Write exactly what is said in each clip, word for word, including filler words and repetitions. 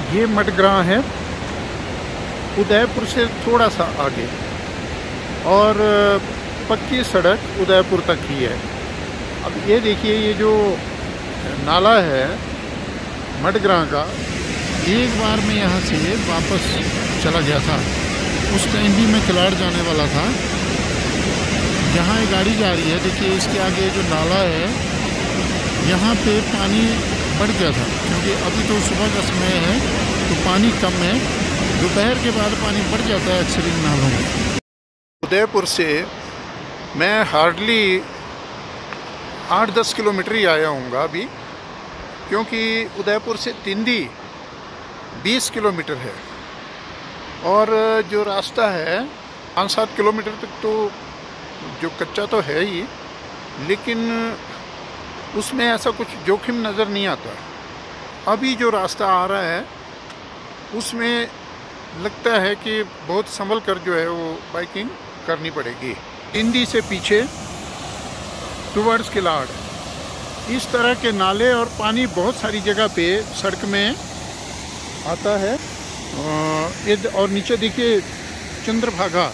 ये मडग्रां है, उदयपुर से थोड़ा सा आगे, और पक्की सड़क उदयपुर तक ही है। अब ये देखिए, ये जो नाला है मडग्रां का, एक बार मैं यहाँ से वापस चला गया था, उस टाइम भी मैं किलाड़ जाने वाला था। यहाँ एक गाड़ी जा रही है, देखिए इसके आगे जो नाला है यहाँ पे पानी बढ़ गया था, क्योंकि अभी तो सुबह का समय है तो पानी कम है, दोपहर के बाद पानी बढ़ जाता है अक्सर इन नालों में। उदयपुर से मैं हार्डली आठ दस किलोमीटर ही आया हूँगा अभी, क्योंकि उदयपुर से तिंदी बीस किलोमीटर है, और जो रास्ता है पाँच सात किलोमीटर तक तो जो कच्चा तो है ही, लेकिन उसमें ऐसा कुछ जोखिम नज़र नहीं आता। अभी जो रास्ता आ रहा है उसमें लगता है कि बहुत संभल कर जो है वो बाइकिंग करनी पड़ेगी। तिंदी से पीछे टुवर्ड्स किलाड़, इस तरह के नाले और पानी बहुत सारी जगह पे सड़क में आता है। और नीचे देखिए चंद्रभागा,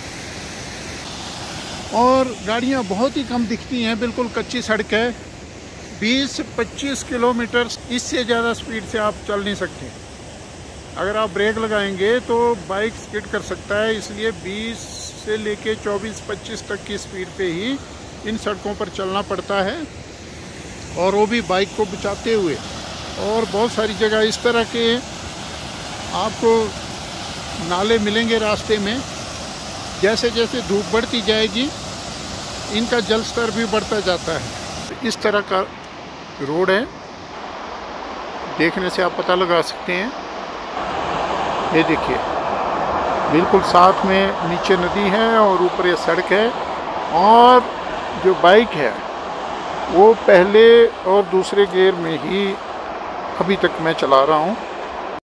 और गाड़ियाँ बहुत ही कम दिखती हैं, बिल्कुल कच्ची सड़क है। बीस पच्चीस किलोमीटर इससे ज़्यादा स्पीड से आप चल नहीं सकते। अगर आप ब्रेक लगाएंगे तो बाइक स्किड कर सकता है, इसलिए बीस से लेके चौबीस पच्चीस तक की स्पीड पे ही इन सड़कों पर चलना पड़ता है, और वो भी बाइक को बचाते हुए। और बहुत सारी जगह इस तरह के आपको नाले मिलेंगे रास्ते में। जैसे जैसे धूप बढ़ती जाएगी इनका जल स्तर भी बढ़ता जाता है। इस तरह का रोड है, देखने से आप पता लगा सकते हैं। ये देखिए बिल्कुल साथ में नीचे नदी है और ऊपर ये सड़क है, और जो बाइक है वो पहले और दूसरे गियर में ही अभी तक मैं चला रहा हूँ।